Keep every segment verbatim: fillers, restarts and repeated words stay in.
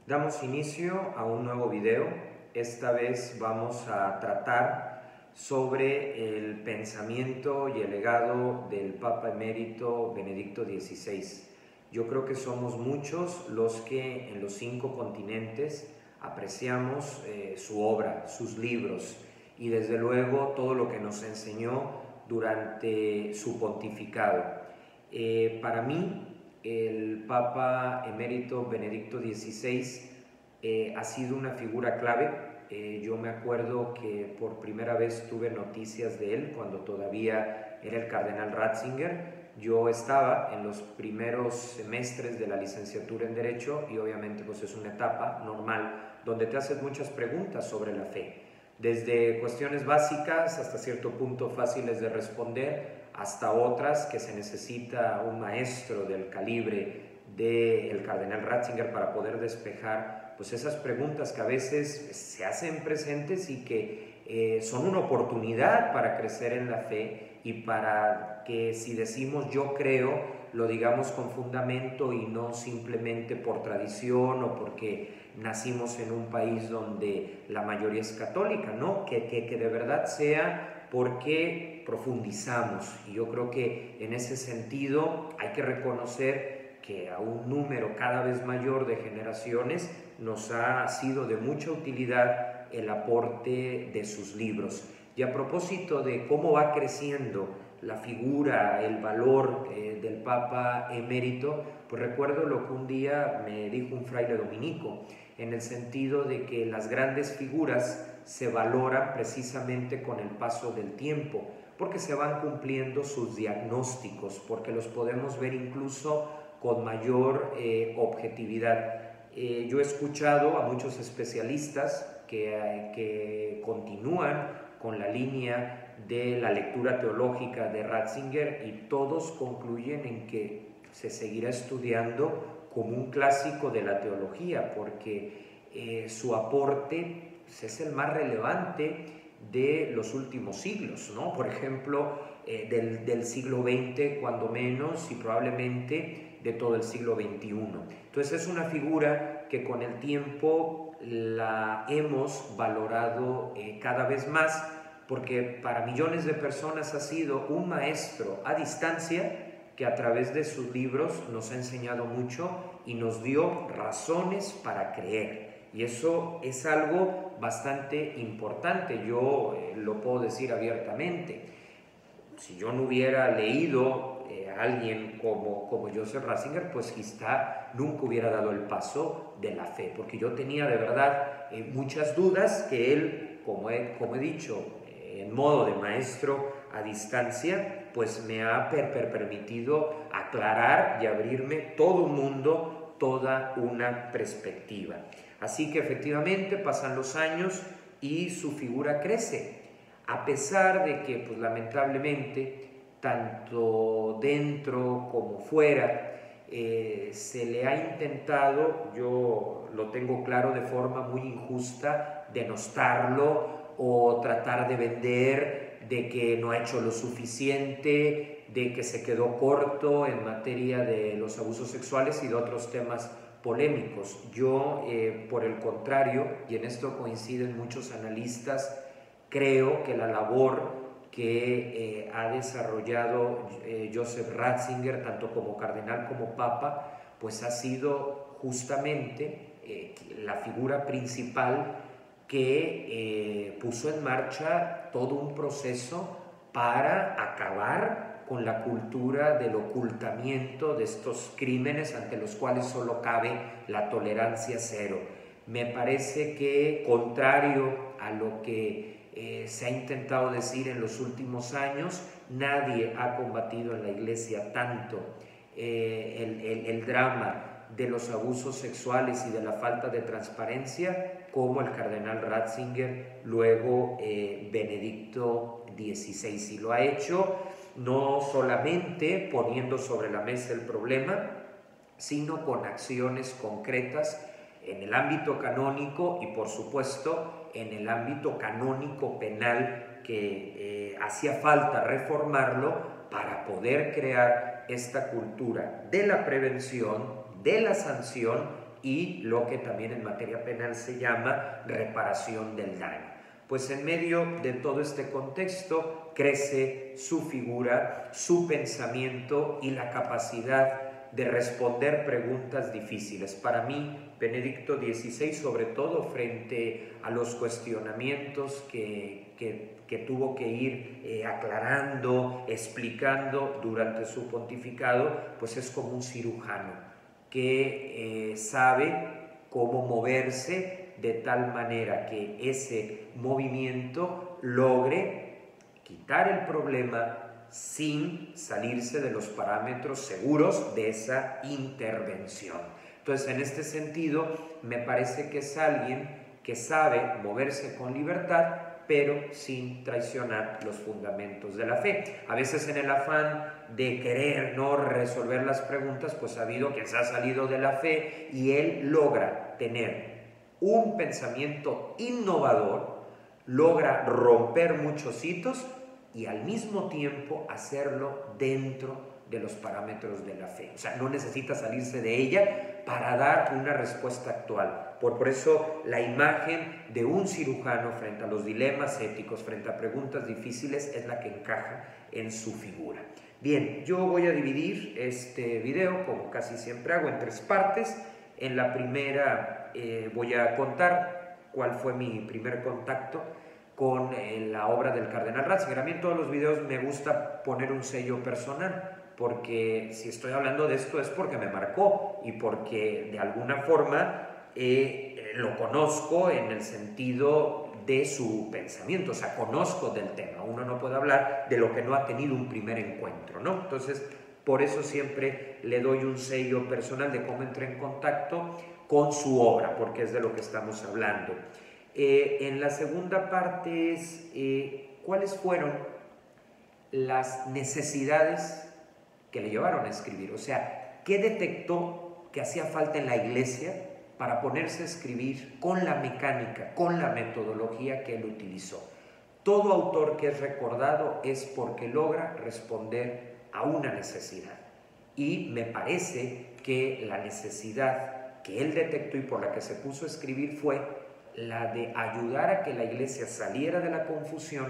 Damos inicio a un nuevo video. Esta vez vamos a tratar sobre el pensamiento y el legado del Papa Emérito Benedicto dieciséis. Yo creo que somos muchos los que en los cinco continentes apreciamos eh, su obra, sus libros y desde luego todo lo que nos enseñó durante su pontificado. Eh, para mí, el Papa Emérito Benedicto dieciséis eh, ha sido una figura clave. Eh, yo me acuerdo que por primera vez tuve noticias de él cuando todavía era el cardenal Ratzinger. Yo estaba en los primeros semestres de la licenciatura en Derecho y obviamente pues es una etapa normal donde te haces muchas preguntas sobre la fe, desde cuestiones básicas hasta cierto punto fáciles de responder, hasta otras que se necesita un maestro del calibre del cardenal Ratzinger para poder despejar pues esas preguntas que a veces se hacen presentes y que eh, son una oportunidad para crecer en la fe y para que si decimos yo creo, lo digamos con fundamento y no simplemente por tradición o porque nacimos en un país donde la mayoría es católica, ¿no? Que, que, que de verdad sea porque profundizamos. Y yo creo que en ese sentido hay que reconocer que a un número cada vez mayor de generaciones nos ha sido de mucha utilidad el aporte de sus libros. Y a propósito de cómo va creciendo la figura, el valor eh, del Papa Emérito, pues recuerdo lo que un día me dijo un fraile dominico, en el sentido de que las grandes figuras se valoran precisamente con el paso del tiempo, porque se van cumpliendo sus diagnósticos, porque los podemos ver incluso con mayor eh, objetividad. Eh, yo he escuchado a muchos especialistas que, eh, que continúan con la línea de la lectura teológica de Ratzinger y todos concluyen en que se seguirá estudiando como un clásico de la teología, porque eh, su aporte pues, es el más relevante de los últimos siglos, ¿no? Por ejemplo, eh, del, del siglo veinte, cuando menos, y probablemente de todo el siglo veintiuno. Entonces es una figura que con el tiempo la hemos valorado eh, cada vez más, porque para millones de personas ha sido un maestro a distancia que a través de sus libros nos ha enseñado mucho y nos dio razones para creer. Y eso es algo bastante importante, yo eh, lo puedo decir abiertamente. Si yo no hubiera leído eh, a alguien como, como Joseph Ratzinger, pues quizá nunca hubiera dado el paso de la fe, porque yo tenía de verdad eh, muchas dudas que él, como he, como he dicho, eh, en modo de maestro a distancia, pues me ha per, per permitido aclarar y abrirme todo un mundo, toda una perspectiva. Así que efectivamente pasan los años y su figura crece, a pesar de que pues, lamentablemente tanto dentro como fuera eh, se le ha intentado, yo lo tengo claro, de forma muy injusta, denostarlo o tratar de vender de que no ha hecho lo suficiente, de que se quedó corto en materia de los abusos sexuales y de otros temas polémicos. Yo, eh, por el contrario, y en esto coinciden muchos analistas, creo que la labor que eh, ha desarrollado eh, Joseph Ratzinger, tanto como cardenal como papa, pues ha sido justamente eh, la figura principal que eh, puso en marcha todo un proceso para acabar con la cultura del ocultamiento de estos crímenes ante los cuales solo cabe la tolerancia cero. Me parece que, contrario a lo que eh, se ha intentado decir en los últimos años, nadie ha combatido en la Iglesia tanto eh, el, el, el drama de los abusos sexuales y de la falta de transparencia como el cardenal Ratzinger, luego eh, Benedicto dieciséis, y lo ha hecho no solamente poniendo sobre la mesa el problema, sino con acciones concretas en el ámbito canónico y por supuesto en el ámbito canónico penal, que eh, hacía falta reformarlo para poder crear esta cultura de la prevención, de la sanción y lo que también en materia penal se llama reparación del daño. Pues en medio de todo este contexto crece su figura, su pensamiento y la capacidad de responder preguntas difíciles. Para mí, Benedicto dieciséis, sobre todo frente a los cuestionamientos que, que, que tuvo que ir eh, aclarando, explicando durante su pontificado, pues es como un cirujano que eh, sabe cómo moverse de tal manera que ese movimiento logre quitar el problema sin salirse de los parámetros seguros de esa intervención. Entonces, en este sentido, me parece que es alguien que sabe moverse con libertad, pero sin traicionar los fundamentos de la fe. A veces en el afán de querer no resolver las preguntas, pues ha habido quien se ha salido de la fe y él logra tener un pensamiento innovador, logra romper muchos hitos y al mismo tiempo hacerlo dentro de los parámetros de la fe. O sea, no necesita salirse de ella para dar una respuesta actual. Por, por eso la imagen de un cirujano frente a los dilemas éticos, frente a preguntas difíciles, es la que encaja en su figura. Bien, yo voy a dividir este video, como casi siempre hago, en tres partes. En la primera eh, voy a contar cuál fue mi primer contacto con eh, la obra del Cardenal Ratzinger. A mí en todos los videos me gusta poner un sello personal, porque si estoy hablando de esto es porque me marcó y porque de alguna forma eh, lo conozco en el sentido de su pensamiento, o sea, conozco del tema. Uno no puede hablar de lo que no ha tenido un primer encuentro, ¿no? Entonces, por eso siempre le doy un sello personal de cómo entré en contacto con su obra, porque es de lo que estamos hablando. Eh, en la segunda parte es eh, cuáles fueron las necesidades que le llevaron a escribir, o sea, ¿qué detectó que hacía falta en la iglesia para ponerse a escribir con la mecánica, con la metodología que él utilizó? Todo autor que es recordado es porque logra responder a una necesidad, y me parece que la necesidad que él detectó y por la que se puso a escribir fue la de ayudar a que la iglesia saliera de la confusión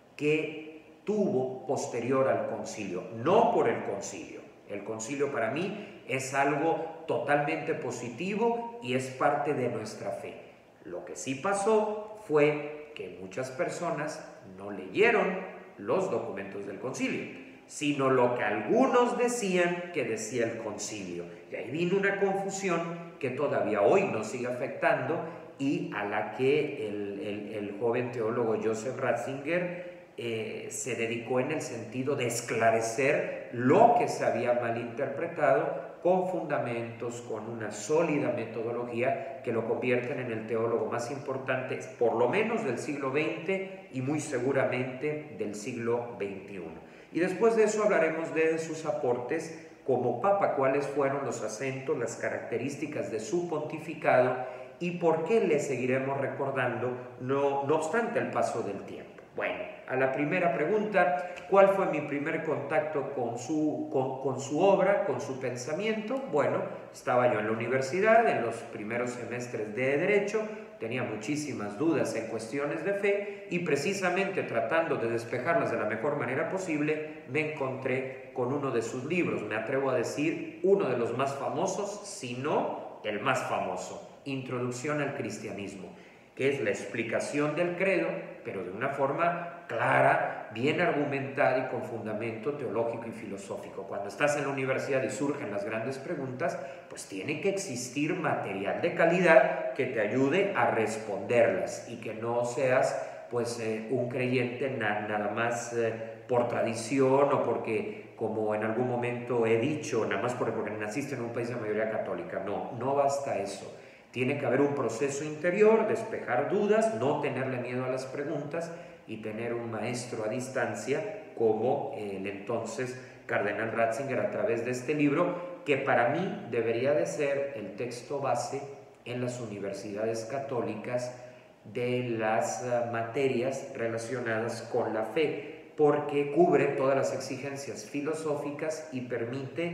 que tuvo posterior al concilio, no por el concilio. El concilio para mí es algo totalmente positivo y es parte de nuestra fe. Lo que sí pasó fue que muchas personas no leyeron los documentos del concilio, sino lo que algunos decían que decía el concilio. Y ahí vino una confusión que todavía hoy nos sigue afectando y a la que el, el, el joven teólogo Joseph Ratzinger Eh, se dedicó en el sentido de esclarecer lo que se había malinterpretado con fundamentos, con una sólida metodología que lo convierten en el teólogo más importante, por lo menos del siglo veinte y muy seguramente del siglo veintiuno. Y después de eso hablaremos de sus aportes como papa, cuáles fueron los acentos, las características de su pontificado y por qué le seguiremos recordando no, no obstante el paso del tiempo. Bueno, a la primera pregunta, ¿cuál fue mi primer contacto con su, con, con su obra, con su pensamiento? Bueno, estaba yo en la universidad, en los primeros semestres de Derecho, tenía muchísimas dudas en cuestiones de fe y precisamente tratando de despejarlas de la mejor manera posible, me encontré con uno de sus libros, me atrevo a decir uno de los más famosos, si no el más famoso, Introducción al Cristianismo, que es la explicación del credo, pero de una forma clara, bien argumentada y con fundamento teológico y filosófico. Cuando estás en la universidad y surgen las grandes preguntas, pues tiene que existir material de calidad que te ayude a responderlas y que no seas pues eh, un creyente na nada más eh, por tradición o porque, como en algún momento he dicho, nada más porque, porque naciste en un país de mayoría católica. No, no basta eso. Tiene que haber un proceso interior, despejar dudas, no tenerle miedo a las preguntas y tener un maestro a distancia como el entonces Cardenal Ratzinger a través de este libro, que para mí debería de ser el texto base en las universidades católicas de las materias relacionadas con la fe, porque cubre todas las exigencias filosóficas y permite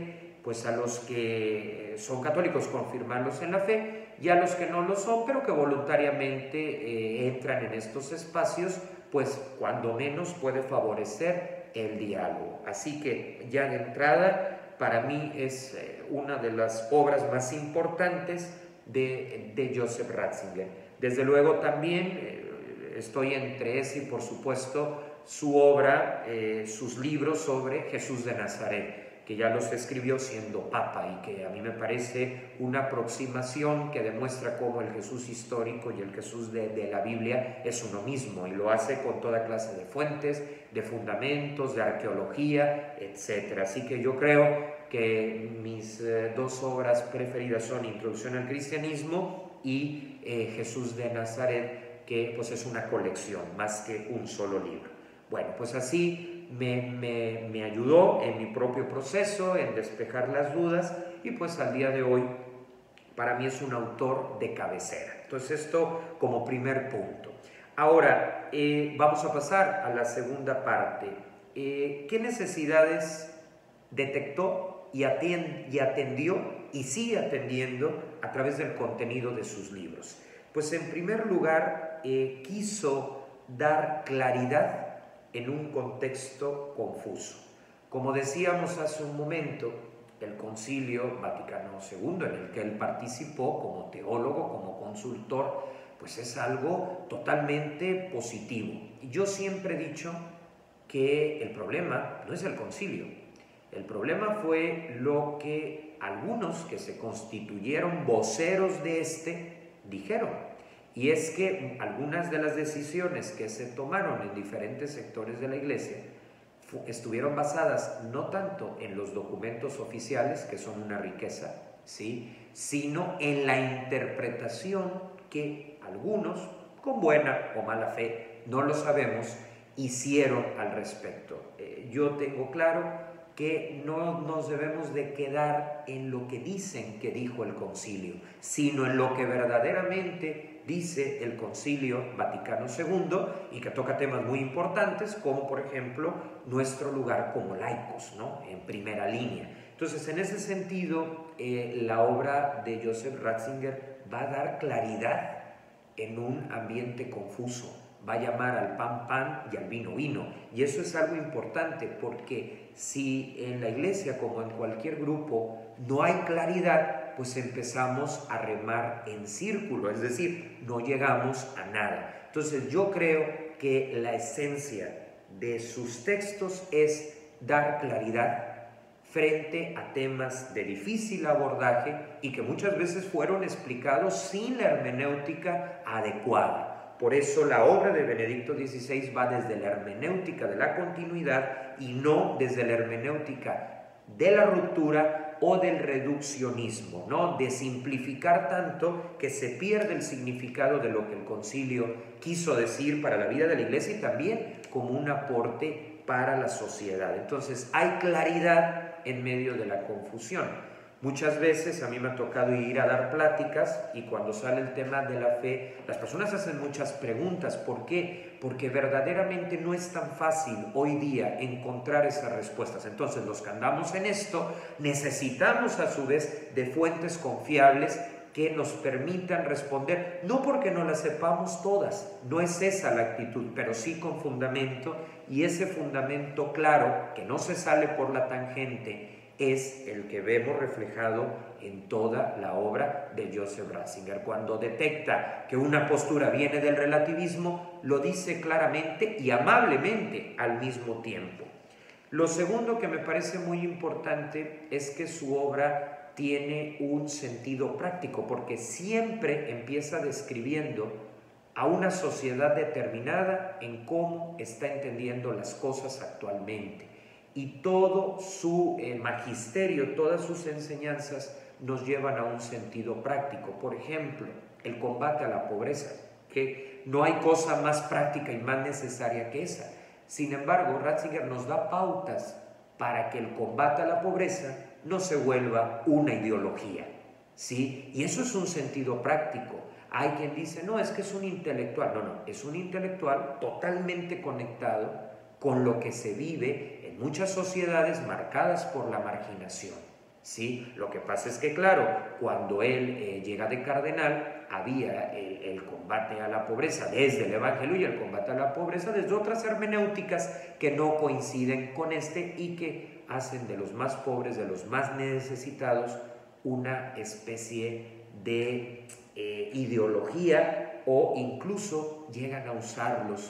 pues a los que son católicos confirmarlos en la fe y a los que no lo son, pero que voluntariamente eh, entran en estos espacios, pues cuando menos puede favorecer el diálogo. Así que ya de entrada, para mí es eh, una de las obras más importantes de, de Joseph Ratzinger. Desde luego también eh, estoy entre ese y por supuesto su obra, eh, sus libros sobre Jesús de Nazaret, que ya los escribió siendo papa y que a mí me parece una aproximación que demuestra cómo el Jesús histórico y el Jesús de, de la Biblia es uno mismo, y lo hace con toda clase de fuentes, de fundamentos, de arqueología, etcétera. Así que yo creo que mis eh, dos obras preferidas son Introducción al Cristianismo y eh, Jesús de Nazaret, que pues es una colección más que un solo libro. Bueno, pues así me, me, me ayudó en mi propio proceso, en despejar las dudas, y pues al día de hoy para mí es un autor de cabecera. Entonces esto como primer punto. Ahora, eh, vamos a pasar a la segunda parte. Eh, ¿Qué necesidades detectó y, atend, y atendió y sigue atendiendo a través del contenido de sus libros? Pues en primer lugar, eh, quiso dar claridad en un contexto confuso. Como decíamos hace un momento, el Concilio Vaticano segundo, en el que él participó como teólogo, como consultor, pues es algo totalmente positivo. Y yo siempre he dicho que el problema no es el concilio, el problema fue lo que algunos que se constituyeron voceros de este dijeron. Y es que algunas de las decisiones que se tomaron en diferentes sectores de la Iglesia estuvieron basadas no tanto en los documentos oficiales, que son una riqueza, ¿sí?, sino en la interpretación que algunos, con buena o mala fe, no lo sabemos, hicieron al respecto. Eh, yo tengo claro que no nos debemos de quedar en lo que dicen que dijo el concilio, sino en lo que verdaderamente dice el Concilio Vaticano segundo, y que toca temas muy importantes, como por ejemplo nuestro lugar como laicos, ¿no?, en primera línea. Entonces, en ese sentido, eh, la obra de Joseph Ratzinger va a dar claridad en un ambiente confuso, va a llamar al pan pan y al vino vino, y eso es algo importante, porque si en la Iglesia, como en cualquier grupo, no hay claridad, pues empezamos a remar en círculo, es decir, no llegamos a nada. Entonces yo creo que la esencia de sus textos es dar claridad frente a temas de difícil abordaje y que muchas veces fueron explicados sin la hermenéutica adecuada. Por eso la obra de Benedicto dieciséis va desde la hermenéutica de la continuidad y no desde la hermenéutica de la ruptura o del reduccionismo, ¿no?, de simplificar tanto que se pierde el significado de lo que el concilio quiso decir para la vida de la Iglesia y también como un aporte para la sociedad. Entonces hay claridad en medio de la confusión. Muchas veces a mí me ha tocado ir a dar pláticas y cuando sale el tema de la fe, las personas hacen muchas preguntas. ¿Por qué? Porque verdaderamente no es tan fácil hoy día encontrar esas respuestas. Entonces, los que andamos en esto necesitamos a su vez de fuentes confiables que nos permitan responder, no porque no las sepamos todas, no es esa la actitud, pero sí con fundamento, y ese fundamento claro, que no se sale por la tangente, es el que vemos reflejado en toda la obra de Joseph Ratzinger. Cuando detecta que una postura viene del relativismo, lo dice claramente y amablemente al mismo tiempo. Lo segundo que me parece muy importante es que su obra tiene un sentido práctico, porque siempre empieza describiendo a una sociedad determinada en cómo está entendiendo las cosas actualmente. Y todo su eh, magisterio, todas sus enseñanzas nos llevan a un sentido práctico. Por ejemplo, el combate a la pobreza, que no hay cosa más práctica y más necesaria que esa. Sin embargo, Ratzinger nos da pautas para que el combate a la pobreza no se vuelva una ideología, ¿sí? Y eso es un sentido práctico. Hay quien dice, no, es que es un intelectual. No, no, es un intelectual totalmente conectado con lo que se vive en muchas sociedades marcadas por la marginación, ¿sí? Lo que pasa es que, claro, cuando él eh, llega de cardenal, había el, el combate a la pobreza desde el Evangelio y el combate a la pobreza desde otras hermenéuticas que no coinciden con este y que hacen de los más pobres, de los más necesitados, una especie de eh, ideología, o incluso llegan a usarlos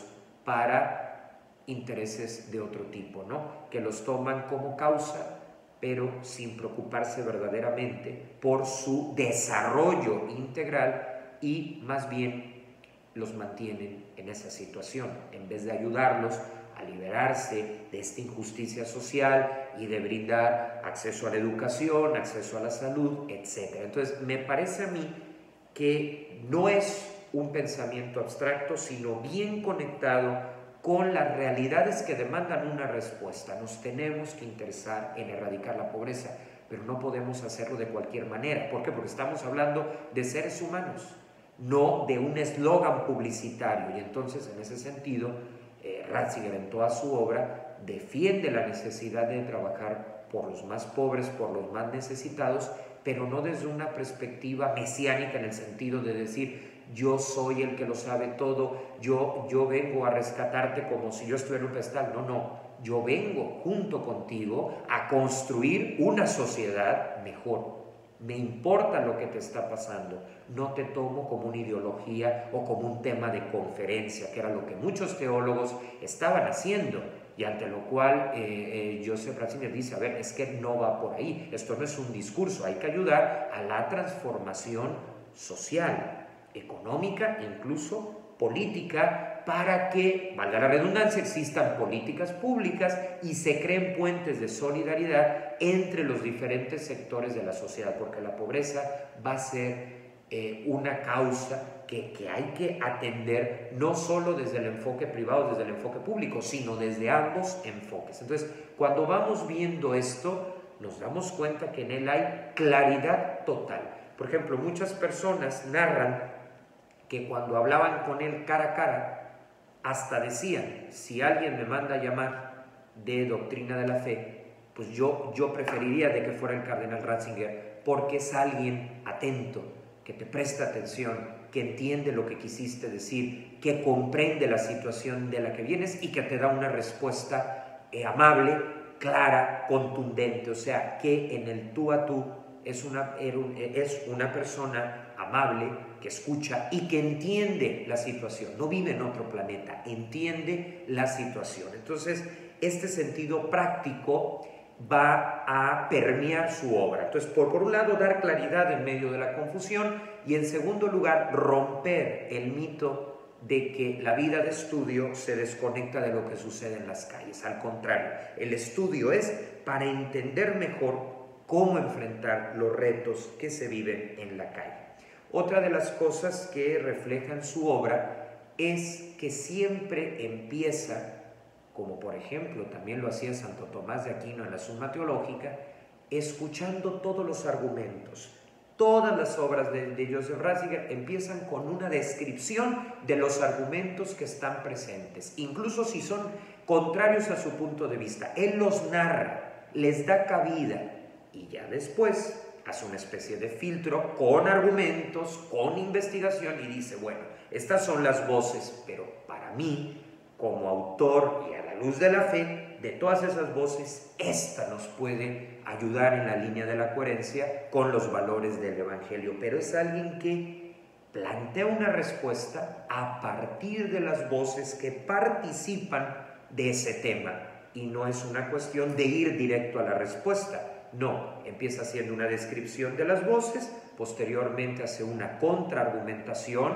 para intereses de otro tipo, ¿no? Que los toman como causa, pero sin preocuparse verdaderamente por su desarrollo integral, y más bien los mantienen en esa situación, en vez de ayudarlos a liberarse de esta injusticia social y de brindar acceso a la educación, acceso a la salud, etcétera. Entonces, me parece a mí que no es un pensamiento abstracto, sino bien conectado con las realidades que demandan una respuesta. Nos tenemos que interesar en erradicar la pobreza, pero no podemos hacerlo de cualquier manera. ¿Por qué? Porque estamos hablando de seres humanos, no de un eslogan publicitario. Y entonces, en ese sentido, eh, Ratzinger en toda su obra defiende la necesidad de trabajar por los más pobres, por los más necesitados, pero no desde una perspectiva mesiánica, en el sentido de decir: yo soy el que lo sabe todo, yo, yo vengo a rescatarte como si yo estuviera en un pedestal. No, no, yo vengo junto contigo a construir una sociedad mejor. Me importa lo que te está pasando, no te tomo como una ideología o como un tema de conferencia, que era lo que muchos teólogos estaban haciendo, y ante lo cual eh, eh, Joseph Ratzinger dice: a ver, es que no va por ahí, esto no es un discurso, hay que ayudar a la transformación social, económica, incluso política, para que, valga la redundancia, existan políticas públicas y se creen puentes de solidaridad entre los diferentes sectores de la sociedad, porque la pobreza va a ser eh, una causa que, que hay que atender no solo desde el enfoque privado, desde el enfoque público, sino desde ambos enfoques. Entonces, cuando vamos viendo esto, nos damos cuenta que en él hay claridad total. Por ejemplo, muchas personas narran que cuando hablaban con él cara a cara, hasta decían: si alguien me manda a llamar de doctrina de la fe, pues yo, yo preferiría de que fuera el cardenal Ratzinger, porque es alguien atento, que te presta atención, que entiende lo que quisiste decir, que comprende la situación de la que vienes y que te da una respuesta eh, amable, clara, contundente. O sea, que en el tú a tú es una, es una persona amable, que escucha y que entiende la situación. No vive en otro planeta, entiende la situación. Entonces, este sentido práctico va a permear su obra. Entonces, por, por un lado, dar claridad en medio de la confusión, y en segundo lugar, romper el mito de que la vida de estudio se desconecta de lo que sucede en las calles. Al contrario, el estudio es para entender mejor cómo enfrentar los retos que se viven en la calle. Otra de las cosas que reflejan su obra es que siempre empieza, como por ejemplo también lo hacía Santo Tomás de Aquino en la Suma Teológica, escuchando todos los argumentos. Todas las obras de, de Joseph Ratzinger empiezan con una descripción de los argumentos que están presentes, incluso si son contrarios a su punto de vista. Él los narra, les da cabida, y ya después hace una especie de filtro con argumentos, con investigación, y dice: bueno, estas son las voces, pero para mí, como autor y a la luz de la fe, de todas esas voces, esta nos puede ayudar en la línea de la coherencia con los valores del Evangelio. Pero es alguien que plantea una respuesta a partir de las voces que participan de ese tema, y no es una cuestión de ir directo a la respuesta. No, empieza haciendo una descripción de las voces, posteriormente hace una contraargumentación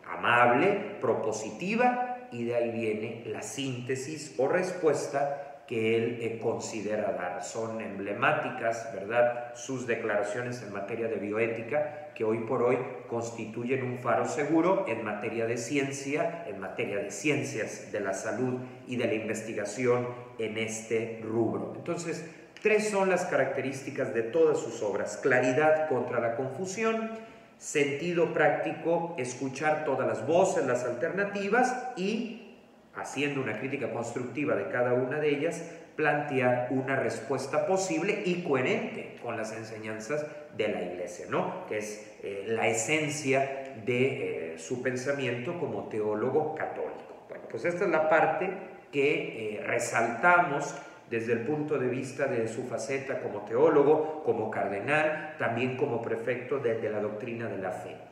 amable, propositiva, y de ahí viene la síntesis o respuesta que él eh, considera dar. Son emblemáticas, ¿verdad?, sus declaraciones en materia de bioética, que hoy por hoy constituyen un faro seguro en materia de ciencia, en materia de ciencias de la salud y de la investigación en este rubro. Entonces, tres son las características de todas sus obras: claridad contra la confusión, sentido práctico, escuchar todas las voces, las alternativas, y, haciendo una crítica constructiva de cada una de ellas, plantear una respuesta posible y coherente con las enseñanzas de la Iglesia, ¿no? Que es eh, la esencia de eh, su pensamiento como teólogo católico. Bueno, pues esta es la parte que eh, resaltamos desde el punto de vista de su faceta como teólogo, como cardenal, también como prefecto de, de la doctrina de la fe.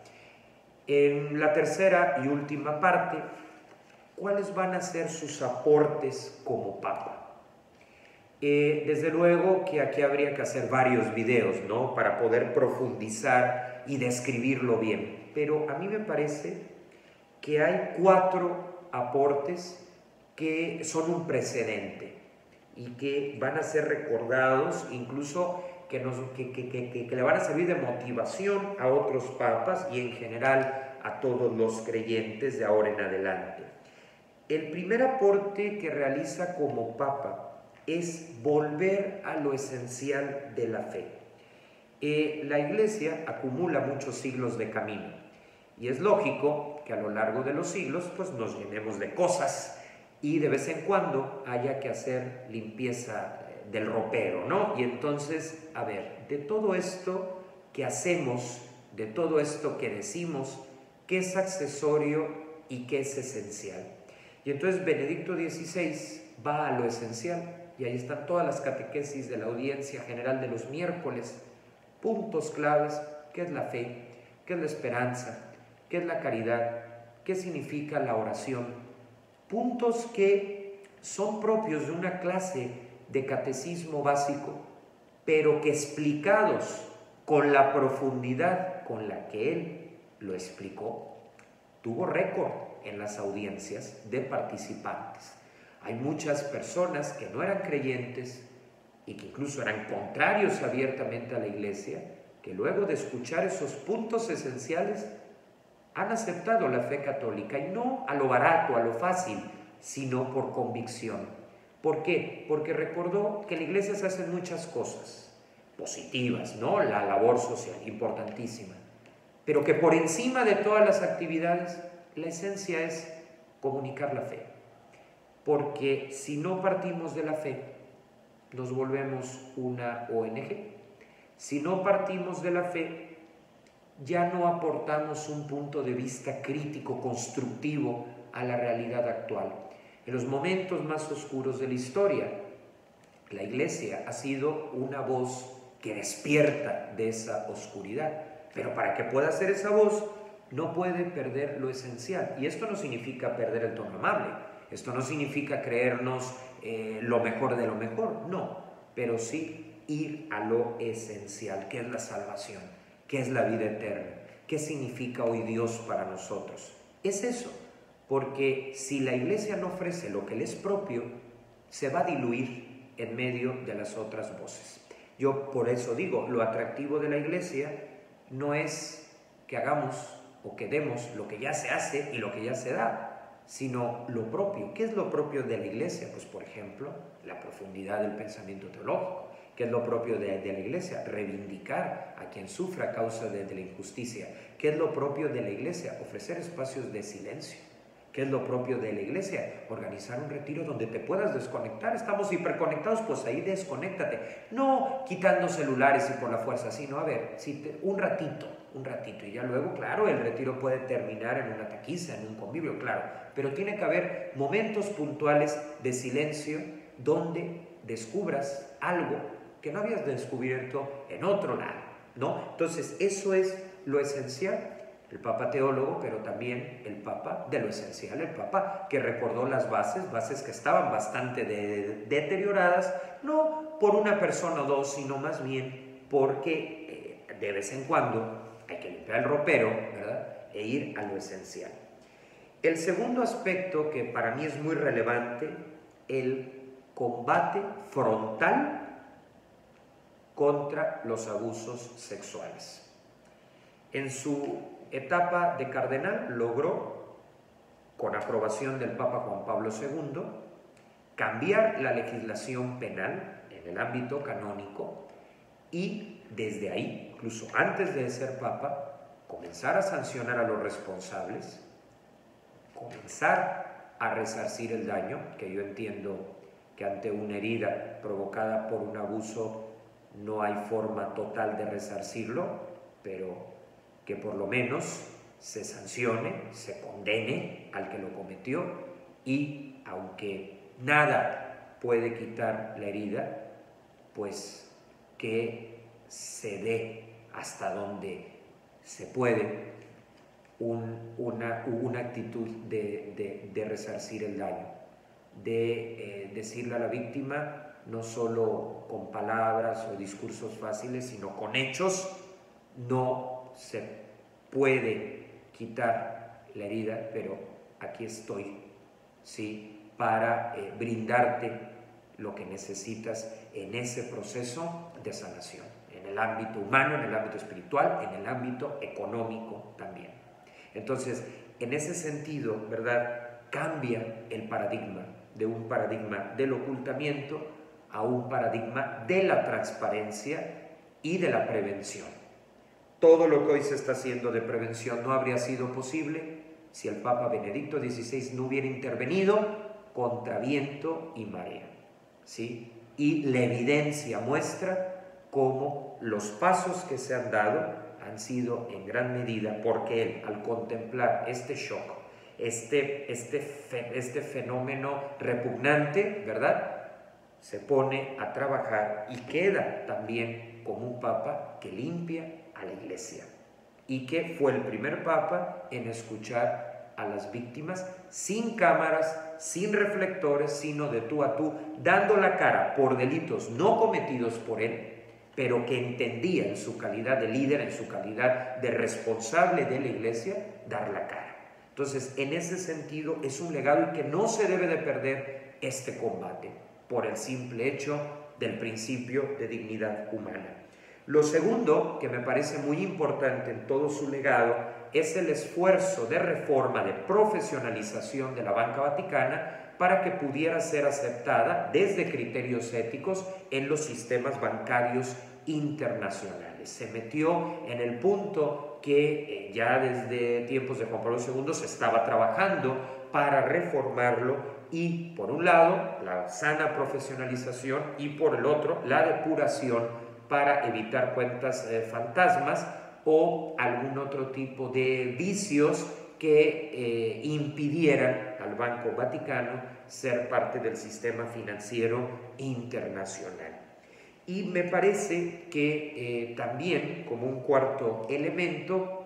En la tercera y última parte, ¿cuáles van a ser sus aportes como papa? Eh, desde luego que aquí habría que hacer varios videos, ¿no?, para poder profundizar y describirlo bien, pero a mí me parece que hay cuatro aportes que son un precedente y que van a ser recordados, incluso que, nos, que, que, que, que le van a servir de motivación a otros papas y en general a todos los creyentes de ahora en adelante. El primer aporte que realiza como papa es volver a lo esencial de la fe. Eh, la Iglesia acumula muchos siglos de camino y es lógico que a lo largo de los siglos pues, nos llenemos de cosas y de vez en cuando haya que hacer limpieza del ropero, ¿no? Y entonces, a ver, de todo esto que hacemos, de todo esto que decimos, ¿qué es accesorio y qué es esencial? Y entonces Benedicto dieciséis va a lo esencial. Y ahí están todas las catequesis de la audiencia general de los miércoles, puntos claves: qué es la fe, qué es la esperanza, qué es la caridad, qué significa la oración, puntos que son propios de una clase de catecismo básico, pero que explicados con la profundidad con la que él lo explicó, tuvo récord en las audiencias de participantes. Hay muchas personas que no eran creyentes y que incluso eran contrarios abiertamente a la Iglesia, que luego de escuchar esos puntos esenciales han aceptado la fe católica, y no a lo barato, a lo fácil, sino por convicción. ¿Por qué? Porque recordó que en la Iglesia se hacen muchas cosas positivas, ¿no? La labor social, importantísima, pero que por encima de todas las actividades, la esencia es comunicar la fe. Porque si no partimos de la fe, nos volvemos una O N G. Si no partimos de la fe, ya no aportamos un punto de vista crítico, constructivo a la realidad actual. En los momentos más oscuros de la historia, la Iglesia ha sido una voz que despierta de esa oscuridad. Pero para que pueda ser esa voz, no puede perder lo esencial. Y esto no significa perder el tono amable. Esto no significa creernos eh, lo mejor de lo mejor, no, pero sí ir a lo esencial, que es la salvación, que es la vida eterna, qué significa hoy Dios para nosotros. Es eso, porque si la Iglesia no ofrece lo que le es propio, se va a diluir en medio de las otras voces. Yo por eso digo, lo atractivo de la Iglesia no es que hagamos o que demos lo que ya se hace y lo que ya se da, sino lo propio. ¿Qué es lo propio de la Iglesia? Pues, por ejemplo, la profundidad del pensamiento teológico. ¿Qué es lo propio de, de la Iglesia? Reivindicar a quien sufre a causa de, de la injusticia. ¿Qué es lo propio de la Iglesia? Ofrecer espacios de silencio. ¿Qué es lo propio de la Iglesia? Organizar un retiro donde te puedas desconectar. Estamos hiperconectados, pues ahí desconéctate. No quitando celulares y por la fuerza, sino, a ver, si te, un ratito, un ratito, y ya luego, claro, el retiro puede terminar en una taquiza, en un convivio, claro, pero tiene que haber momentos puntuales de silencio donde descubras algo que no habías descubierto en otro lado, ¿no? Entonces, eso es lo esencial. El Papa teólogo, pero también el Papa de lo esencial, el Papa que recordó las bases, bases que estaban bastante de, de, deterioradas, no por una persona o dos, sino más bien porque eh, de vez en cuando hay que limpiar el ropero, ¿verdad?, e ir a lo esencial. El segundo aspecto que para mí es muy relevante, el combate frontal contra los abusos sexuales. En su etapa de cardenal logró, con aprobación del Papa Juan Pablo segundo, cambiar la legislación penal en el ámbito canónico y desde ahí, incluso antes de ser Papa, comenzar a sancionar a los responsables, comenzar a resarcir el daño, que yo entiendo que ante una herida provocada por un abuso no hay forma total de resarcirlo, pero que por lo menos se sancione, se condene al que lo cometió y aunque nada puede quitar la herida, pues que se dé hasta donde se puede un, una, una actitud de, de, de resarcir el daño, de eh, decirle a la víctima, no solo con palabras o discursos fáciles, sino con hechos, no se puede quitar la herida, pero aquí estoy, ¿sí?, para eh, brindarte lo que necesitas en ese proceso de sanación, en el ámbito humano, en el ámbito espiritual, en el ámbito económico también. Entonces, en ese sentido, ¿verdad?, cambia el paradigma de un paradigma del ocultamiento a un paradigma de la transparencia y de la prevención. Todo lo que hoy se está haciendo de prevención no habría sido posible si el Papa Benedicto dieciséis no hubiera intervenido contra viento y marea, ¿sí? Y la evidencia muestra cómo los pasos que se han dado han sido en gran medida porque él, al contemplar este shock, este, este, este fenómeno repugnante, ¿verdad?, se pone a trabajar y queda también como un papa que limpia a la iglesia y que fue el primer papa en escuchar a las víctimas sin cámaras, sin reflectores, sino de tú a tú, dando la cara por delitos no cometidos por él, pero que entendía en su calidad de líder, en su calidad de responsable de la iglesia, dar la cara. Entonces, en ese sentido, es un legado y que no se debe de perder este combate por el simple hecho del principio de dignidad humana. Lo segundo, que me parece muy importante en todo su legado, es el esfuerzo de reforma, de profesionalización de la banca vaticana para que pudiera ser aceptada desde criterios éticos en los sistemas bancarios internacionales. Se metió en el punto que eh, ya desde tiempos de Juan Pablo segundo se estaba trabajando para reformarlo y, por un lado, la sana profesionalización y, por el otro, la depuración para evitar cuentas eh, fantasmas o algún otro tipo de vicios que eh, impidieran al Banco Vaticano ser parte del sistema financiero internacional. Y me parece que eh, también, como un cuarto elemento,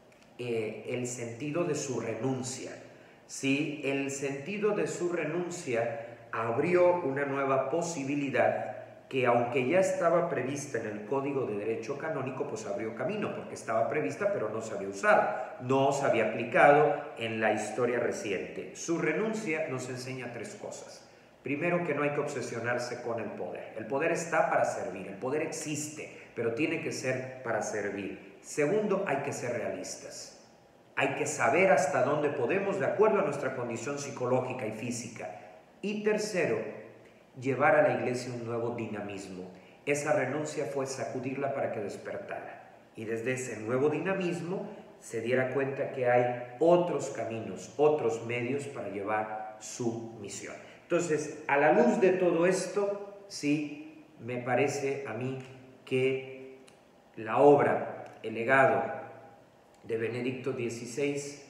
eh, el sentido de su renuncia. ¿Sí? El sentido de su renuncia abrió una nueva posibilidad que, aunque ya estaba prevista en el Código de Derecho Canónico, pues abrió camino, porque estaba prevista pero no se había usado, no se había aplicado en la historia reciente. Su renuncia nos enseña tres cosas. Primero, que no hay que obsesionarse con el poder. El poder está para servir, el poder existe, pero tiene que ser para servir. Segundo, hay que ser realistas. Hay que saber hasta dónde podemos de acuerdo a nuestra condición psicológica y física. Y tercero, llevar a la iglesia un nuevo dinamismo. Esa renuncia fue sacudirla para que despertara. Y desde ese nuevo dinamismo se diera cuenta que hay otros caminos, otros medios para llevar su misión. Entonces, a la luz de todo esto, sí, me parece a mí que la obra, el legado de Benedicto dieciséis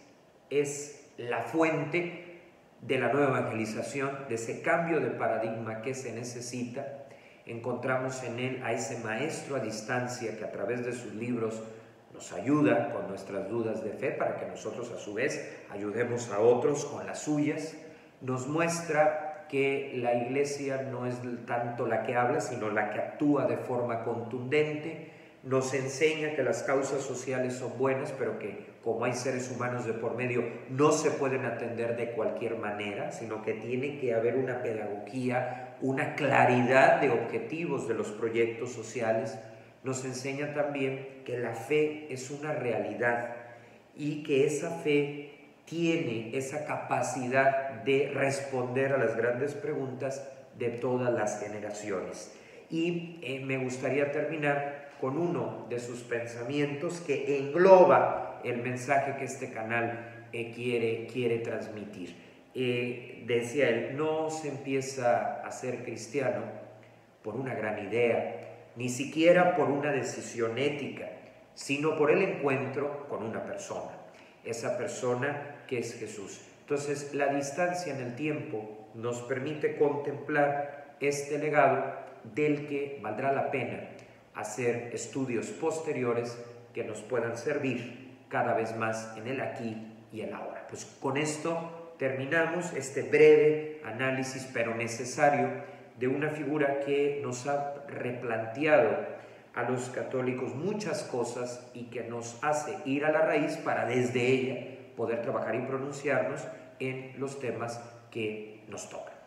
es la fuente de la nueva evangelización, de ese cambio de paradigma que se necesita. Encontramos en él a ese maestro a distancia que a través de sus libros nos ayuda con nuestras dudas de fe para que nosotros a su vez ayudemos a otros con las suyas. Nos muestra que la iglesia no es tanto la que habla, sino la que actúa de forma contundente. Nos enseña que las causas sociales son buenas, pero que como hay seres humanos de por medio, no se pueden atender de cualquier manera, sino que tiene que haber una pedagogía, una claridad de objetivos de los proyectos sociales. Nos enseña también que la fe es una realidad y que esa fe tiene esa capacidad de responder a las grandes preguntas de todas las generaciones. Y eh, me gustaría terminar con uno de sus pensamientos que engloba el mensaje que este canal eh, quiere, quiere transmitir. eh, decía él, no se empieza a ser cristiano por una gran idea, ni siquiera por una decisión ética, sino por el encuentro con una persona, esa persona que es Jesús. Entonces, la distancia en el tiempo nos permite contemplar este legado del que valdrá la pena hacer estudios posteriores que nos puedan servir cada vez más en el aquí y el ahora. Pues con esto terminamos este breve análisis, pero necesario, de una figura que nos ha replanteado a los católicos muchas cosas y que nos hace ir a la raíz para desde ella poder trabajar y pronunciarnos en los temas que nos tocan.